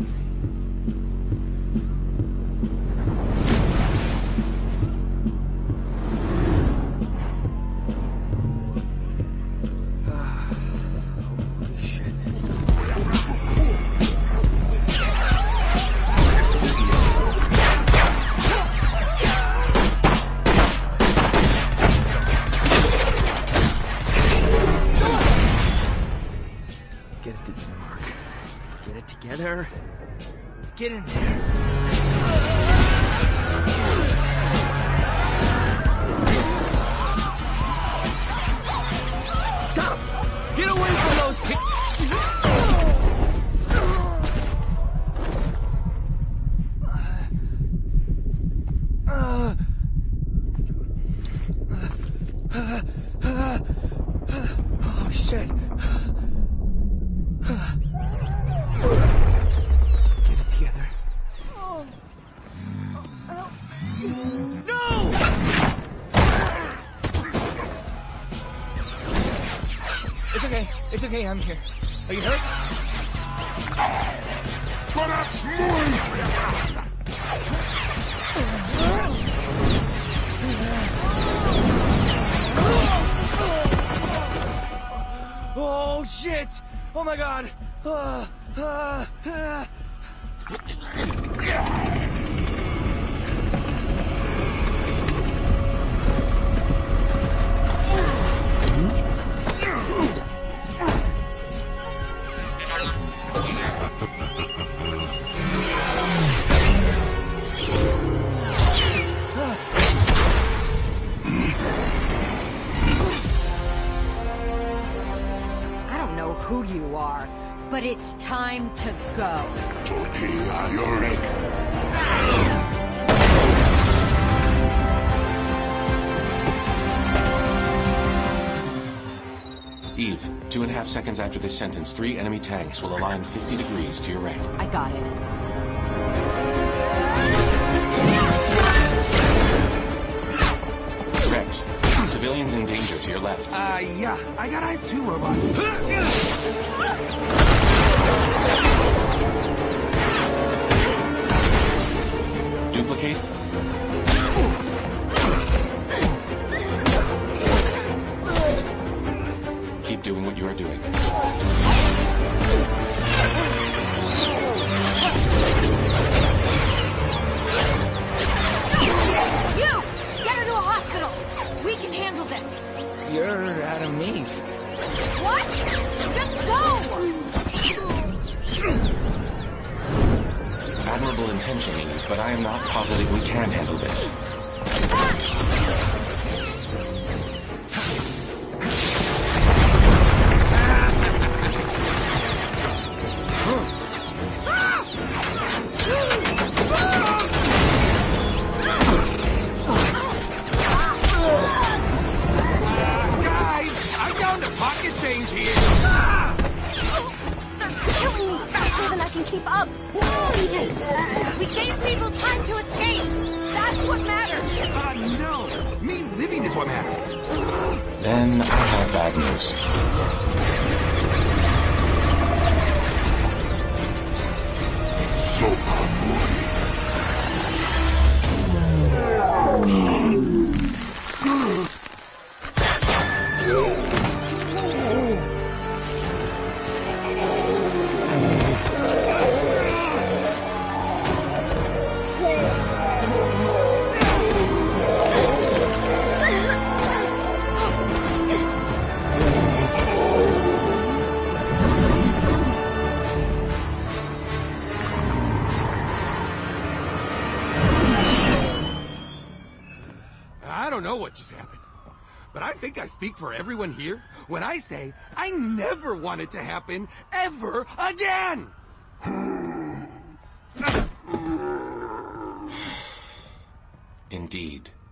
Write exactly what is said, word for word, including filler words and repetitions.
Together. Get in there. Stop! Get away from those kids! Oh, shit. Get it together. No! It's okay. It's okay. I'm here. Are you hurt? Oh, shit! Oh, my God! Uh, uh, uh. I don't know who you are, but it's time to go. Tortilla, Yorick. Eve, two and a half seconds after this sentence, three enemy tanks will align fifty degrees to your right. I got it. Rex, civilians in danger to your left. Uh, yeah. I got eyes too, robot. Duplicate. Keep doing what you are doing. You! Get her to a hospital! We can handle this! You're out of me. What? Just go! Admirable intention, Eve, but I am not positive we can handle this. Change here. They're killing me faster than I can keep up. We gave people time to escape. That's what matters. Uh, no. Me living is what matters. Then I have bad news. I don't know what just happened, but I think I speak for everyone here when I say I never want it to happen ever again! Indeed.